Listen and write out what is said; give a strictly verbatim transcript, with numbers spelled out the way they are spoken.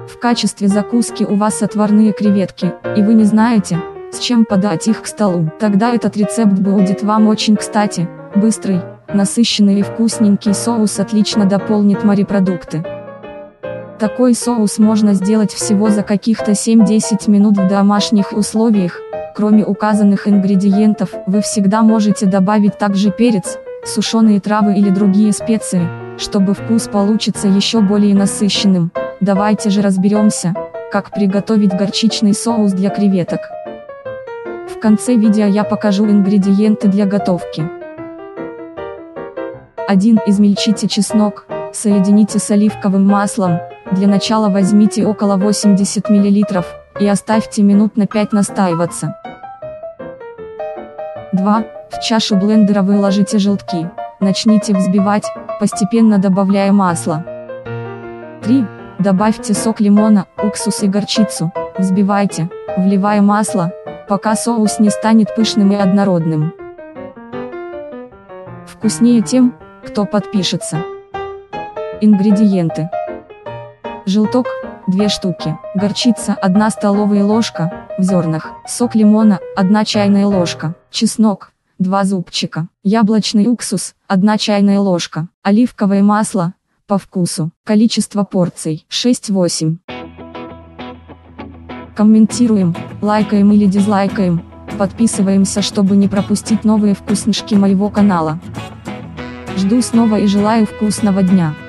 В качестве закуски у вас отварные креветки, и вы не знаете, с чем подать их к столу. Тогда этот рецепт будет вам очень кстати. Быстрый, насыщенный и вкусненький соус отлично дополнит морепродукты. Такой соус можно сделать всего за каких-то семь-десять минут в домашних условиях. Кроме указанных ингредиентов, вы всегда можете добавить также перец, сушеные травы или другие специи, чтобы вкус получится еще более насыщенным. Давайте же разберемся, как приготовить горчичный соус для креветок. В конце видео я покажу ингредиенты для готовки. один. Измельчите чеснок, соедините с оливковым маслом. Для начала возьмите около восемьдесят миллилитров, и оставьте минут на пять настаиваться. два. В чашу блендера выложите желтки. Начните взбивать, постепенно добавляя масло. три. Добавьте сок лимона, уксус и горчицу. Взбивайте, вливая масло, пока соус не станет пышным и однородным. Вкуснее тем, кто подпишется. Ингредиенты. Желток – две штуки, горчица – одна столовая ложка, в зернах, сок лимона – одна чайная ложка, чеснок – два зубчика, яблочный уксус – одна чайная ложка, оливковое масло – по вкусу, количество порций – шесть-восемь. Комментируем, лайкаем или дизлайкаем, подписываемся, чтобы не пропустить новые вкуснышки моего канала. Жду снова и желаю вкусного дня.